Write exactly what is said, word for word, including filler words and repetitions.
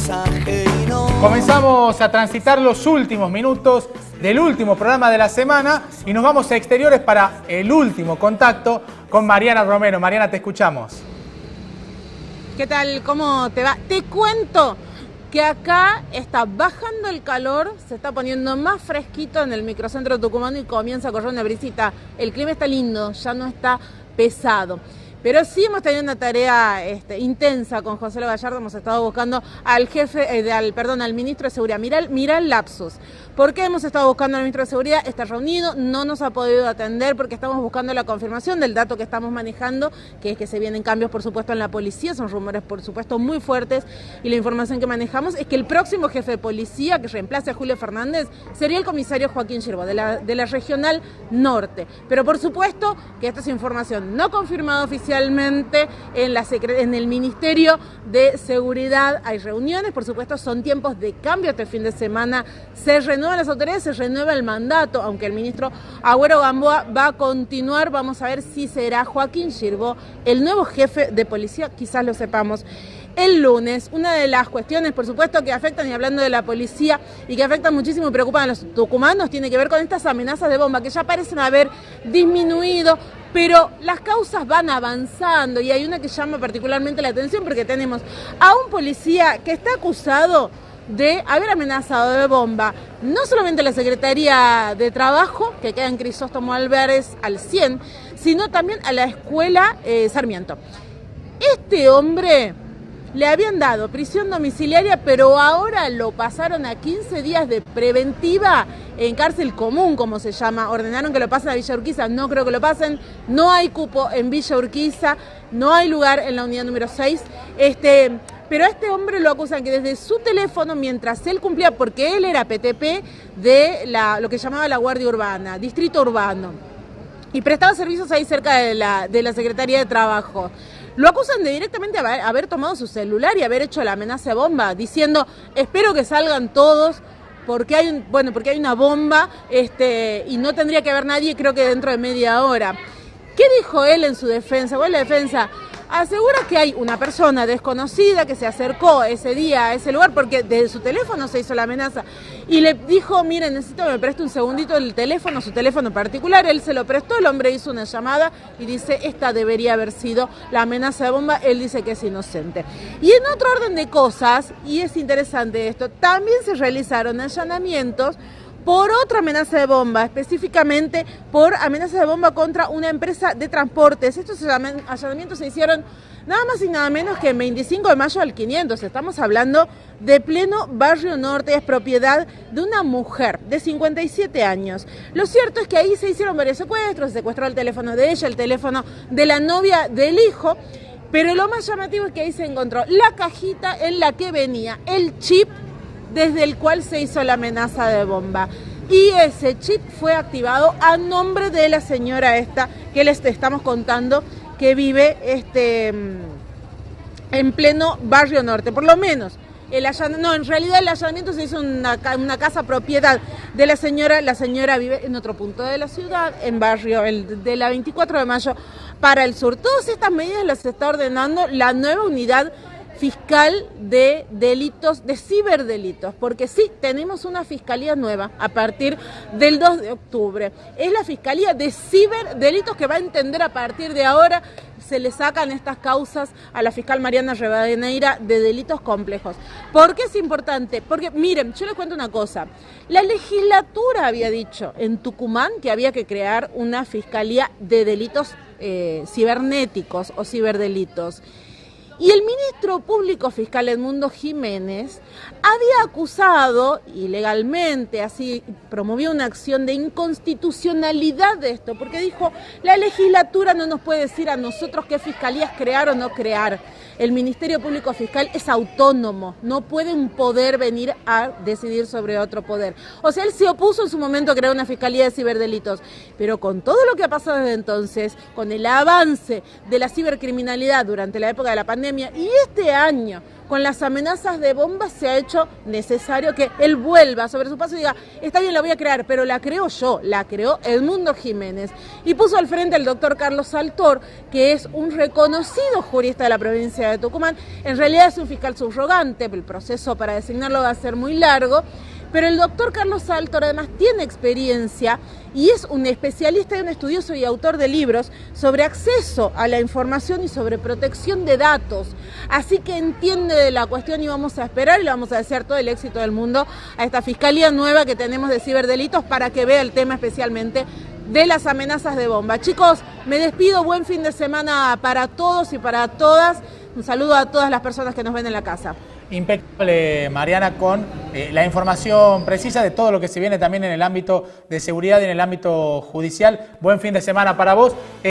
mensaje y no... Comenzamos a transitar los últimos minutos del último programa de la semana y nos vamos a exteriores para el último contacto con Mariana Romero. Mariana, te escuchamos. ¿Qué tal? ¿Cómo te va? Te cuento que acá está bajando el calor, se está poniendo más fresquito en el microcentro tucumano y comienza a correr una brisita. El clima está lindo, ya no está pesado. Pero sí hemos tenido una tarea este, intensa con José Lo Gallardo. Hemos estado buscando al jefe, eh, al, perdón, al ministro de Seguridad. Mirá, mirá el lapsus. ¿Por qué hemos estado buscando al ministro de Seguridad? Está reunido, no nos ha podido atender porque estamos buscando la confirmación del dato que estamos manejando, que es que se vienen cambios, por supuesto, en la policía. Son rumores, por supuesto, muy fuertes. Y la información que manejamos es que el próximo jefe de policía que reemplace a Julio Fernández sería el comisario Joaquín Girbo, de la, de la Regional Norte. Pero, por supuesto, que esta es información no confirmada oficialmente. En, la en el Ministerio de Seguridad hay reuniones, por supuesto son tiempos de cambio este fin de semana, se renuevan las autoridades, se renueva el mandato, aunque el ministro Agüero Gamboa va a continuar. Vamos a ver si será Joaquín Girbo el nuevo jefe de policía, quizás lo sepamos el lunes. Una de las cuestiones, por supuesto, que afectan, y hablando de la policía, y que afectan muchísimo y preocupan a los tucumanos, tiene que ver con estas amenazas de bomba, que ya parecen haber disminuido, pero las causas van avanzando, y hay una que llama particularmente la atención, porque tenemos a un policía que está acusado de haber amenazado de bomba no solamente la Secretaría de Trabajo, que queda en Crisóstomo Álvarez al cien, sino también a la Escuela eh, Sarmiento. Este hombre le habían dado prisión domiciliaria, pero ahora lo pasaron a quince días de preventiva en cárcel común, como se llama. Ordenaron que lo pasen a Villa Urquiza, no creo que lo pasen. No hay cupo en Villa Urquiza, no hay lugar en la unidad número seis. Este, pero a este hombre lo acusan que desde su teléfono, mientras él cumplía, porque él era P T P de la, lo que llamaba la Guardia Urbana, Distrito Urbano, y prestaba servicios ahí cerca de la, de la Secretaría de Trabajo. Lo acusan de directamente haber, haber tomado su celular y haber hecho la amenaza de bomba, diciendo, espero que salgan todos, porque hay, un, bueno, porque hay una bomba este, y no tendría que haber nadie, creo que dentro de media hora. ¿Qué dijo él en su defensa? Bueno, la defensa asegura que hay una persona desconocida que se acercó ese día a ese lugar, porque desde su teléfono se hizo la amenaza, y le dijo, miren, necesito que me preste un segundito el teléfono, su teléfono particular. Él se lo prestó, el hombre hizo una llamada y dice, esta debería haber sido la amenaza de bomba. Él dice que es inocente. Y en otro orden de cosas, y es interesante esto, también se realizaron allanamientos por otra amenaza de bomba, específicamente por amenaza de bomba contra una empresa de transportes. Estos allanamientos se hicieron nada más y nada menos que en veinticinco de mayo al quinientos. Estamos hablando de pleno Barrio Norte, es propiedad de una mujer de cincuenta y siete años. Lo cierto es que ahí se hicieron varios secuestros, se secuestró el teléfono de ella, el teléfono de la novia del hijo, pero lo más llamativo es que ahí se encontró la cajita en la que venía el chip desde el cual se hizo la amenaza de bomba. Y ese chip fue activado a nombre de la señora esta que les estamos contando, que vive este, en pleno Barrio Norte. Por lo menos, el allanamiento, no, en realidad el allanamiento se hizo en una, una casa propiedad de la señora. La señora vive en otro punto de la ciudad, en barrio el, de la veinticuatro de mayo para el sur. Todas estas medidas las está ordenando la nueva unidad fiscal de delitos, de ciberdelitos, porque sí, tenemos una fiscalía nueva a partir del dos de octubre. Es la fiscalía de ciberdelitos que va a entender a partir de ahora, se le sacan estas causas a la fiscal Mariana Rivadeneira de delitos complejos. ¿Por qué es importante? Porque, miren, yo les cuento una cosa. La legislatura había dicho en Tucumán que había que crear una fiscalía de delitos eh, cibernéticos o ciberdelitos. Y el ministro público fiscal Edmundo Jiménez había acusado ilegalmente, así promovió una acción de inconstitucionalidad de esto, porque dijo, la legislatura no nos puede decir a nosotros qué fiscalías crear o no crear. El Ministerio Público Fiscal es autónomo, no puede un poder venir a decidir sobre otro poder. O sea, él se opuso en su momento a crear una fiscalía de ciberdelitos, pero con todo lo que ha pasado desde entonces, con el avance de la cibercriminalidad durante la época de la pandemia, y este año, con las amenazas de bombas, se ha hecho necesario que él vuelva sobre su paso y diga, está bien, la voy a crear, pero la creo yo, la creó Edmundo Jiménez. Y puso al frente al doctor Carlos Saltor, que es un reconocido jurista de la provincia provincia de Tucumán. En realidad es un fiscal subrogante, el proceso para designarlo va a ser muy largo, pero el doctor Carlos Saltor además tiene experiencia y es un especialista y un estudioso y autor de libros sobre acceso a la información y sobre protección de datos. Así que entiende de la cuestión y vamos a esperar y le vamos a desear todo el éxito del mundo a esta fiscalía nueva que tenemos de ciberdelitos para que vea el tema especialmente de las amenazas de bomba. Chicos, me despido, buen fin de semana para todos y para todas. Un saludo a todas las personas que nos ven en la casa. Impecable, Mariana, con eh, la información precisa de todo lo que se viene también en el ámbito de seguridad y en el ámbito judicial. Buen fin de semana para vos.